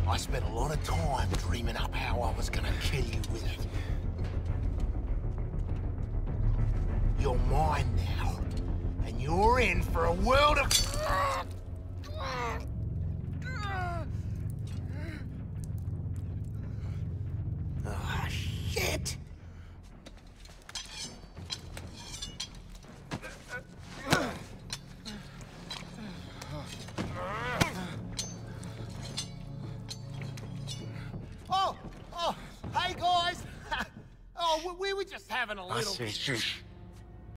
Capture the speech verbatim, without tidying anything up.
I spent a lot of time dreaming up how I was gonna kill you with it. You're mine now, and you're in for a world of... Ah, shit! Oh, oh, hey guys! Oh, we were just having a little... I see, shush.